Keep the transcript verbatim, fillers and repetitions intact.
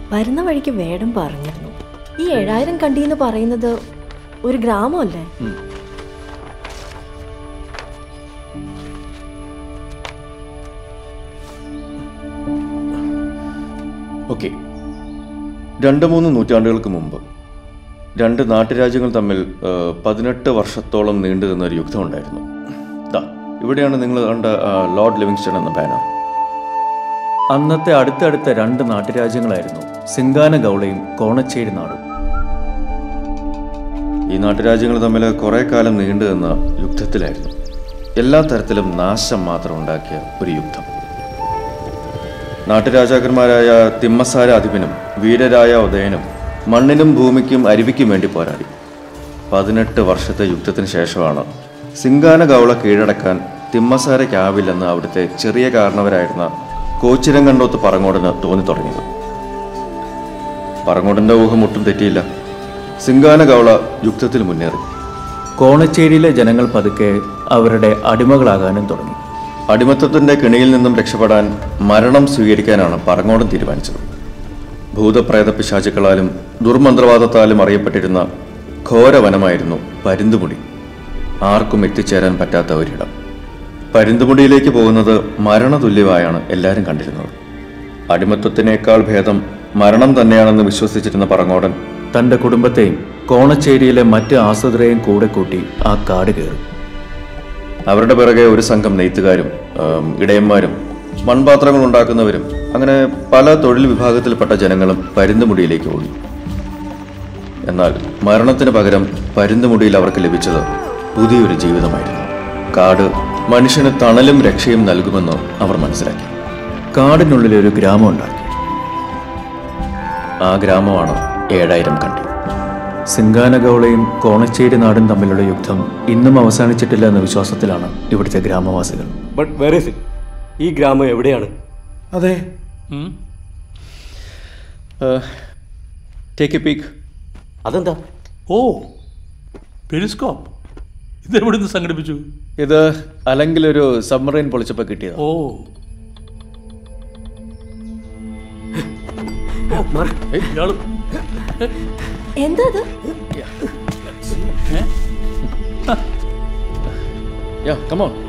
വരുന്ന വഴിക്ക് വേടം പറഞ്ഞിരുന്നു, ഈ ഏഴായിരം കണ്ടി എന്ന് പറയുന്നത് ഒരു ഗ്രാമമല്ലേ? ഓക്കെ, രണ്ട് മൂന്ന് നൂറ്റാണ്ടുകൾക്ക് മുമ്പ് രണ്ട് നാട്ടുരാജ്യങ്ങൾ തമ്മിൽ പതിനെട്ട് വർഷത്തോളം നീണ്ടു നിന്ന ഒരു യുദ്ധം ഉണ്ടായിരുന്നു. ദാ ഇവിടെയാണ് നിങ്ങൾ കണ്ട ലോർഡ് ലിവിങ്സ്റ്റൺ എന്ന ബാനർ. അന്നത്തെ അടുത്തടുത്ത രണ്ട് നാട്ടുരാജ്യങ്ങളായിരുന്നു സിംഗാന ഗൗളയും കോണച്ചേരി നാടും. ഈ നാട്ടുരാജ്യങ്ങൾ തമ്മിൽ കുറെ കാലം നീണ്ടു നിന്ന യുദ്ധത്തിലായിരുന്നു. എല്ലാ തരത്തിലും നാശം മാത്രം ഉണ്ടാക്കിയ ഒരു യുദ്ധം. നാട്ടുരാജാക്കന്മാരായ തിമ്മസാര അധിപനും വീരരായ ഉദയനും മണ്ണിനും ഭൂമിക്കും അരുവിക്കും വേണ്ടി പോരാടി. പതിനെട്ട് വർഷത്തെ യുദ്ധത്തിന് ശേഷമാണ് സിംഗാന ഗൗള കീഴടക്കാൻ തിമ്മസാരയ്ക്കാവില്ലെന്ന് അവിടുത്തെ ചെറിയ കാരണവരായിരുന്ന കോച്ചിരങ്കണ്ടോത്ത് പറങ്ങോടന് തോന്നി തുടങ്ങിയത്. പറങ്ങോടന്റെ ഊഹം ഒട്ടും തെറ്റിയില്ല. സിംഗാന ഗൗള യുദ്ധത്തിൽ മുന്നേറി. കോണച്ചേരിയിലെ ജനങ്ങൾ പതുക്കെ അവരുടെ അടിമകളാകാനും തുടങ്ങി. അടിമത്തത്തിന്റെ കെണിയിൽ നിന്നും രക്ഷപ്പെടാൻ മരണം സ്വീകരിക്കാനാണ് പറങ്ങോടൻ തീരുമാനിച്ചത്. ഭൂതപ്രേത പിശാചുക്കളാലും ദുർമന്ത്രവാദത്താലും അറിയപ്പെട്ടിരുന്ന ഘോരവനമായിരുന്നു പരുന്തുമുടി. ആർക്കും എത്തിച്ചേരാൻ പറ്റാത്ത ഒരിടം. പരുന്തുമുടിയിലേക്ക് പോകുന്നത് മരണതുല്യമായാണ് എല്ലാവരും കണ്ടിരുന്നത്. അടിമത്വത്തിനേക്കാൾ ഭേദം മരണം തന്നെയാണെന്ന് വിശ്വസിച്ചിരുന്ന പറങ്ങോടൻ തൻ്റെ കുടുംബത്തെയും കോണച്ചേരിയിലെ മറ്റ് ആശ്രിതരെയും കൂടെ കൂട്ടി ആ കാട് കയറി. അവരുടെ പിറകെ ഒരു സംഘം നെയ്ത്തുകാരും ഇടയന്മാരും മൺപാത്രങ്ങൾ ഉണ്ടാക്കുന്നവരും അങ്ങനെ പല തൊഴിൽ വിഭാഗത്തിൽപ്പെട്ട ജനങ്ങളും പരുന്തുമുടിയിലേക്ക് ഓടി. എന്നാൽ മരണത്തിന് പകരം പരുന്തുമുടിയിൽ അവർക്ക് ലഭിച്ചത് പുതിയൊരു ജീവിതമായിരുന്നു. കാട് മനുഷ്യന് തണലും രക്ഷയും നൽകുമെന്ന് അവർ മനസ്സിലാക്കി. കാടിനുള്ളിൽ ഒരു ഗ്രാമം ഉണ്ടാക്കി. ആ ഗ്രാമമാണ് ഏഴായിരം കണ്ടി. സിംഗാന ഗൗളയും കോണച്ചേരി നാടും തമ്മിലുള്ള യുദ്ധം ഇന്നും അവസാനിച്ചിട്ടില്ല എന്ന വിശ്വാസത്തിലാണ് ഇവിടുത്തെ ഗ്രാമവാസികൾ. But where is it? ഈ ഗ്രാമം എവിടെയാണ്? അതെ, ടേക്ക് എ പീക്ക്. അതെന്താ? ഓ, പെരിസ്കോപ്പ്. ഇത് എവിടെ നിന്ന് സംഘടിപ്പിച്ചു? ഇത് അല്ലെങ്കിൽ ഒരു സബ്മറൈൻ പൊളിച്ചപ്പോൾ കിട്ടിയത്. ഓ, എന്താ അത്? Yeah, come on.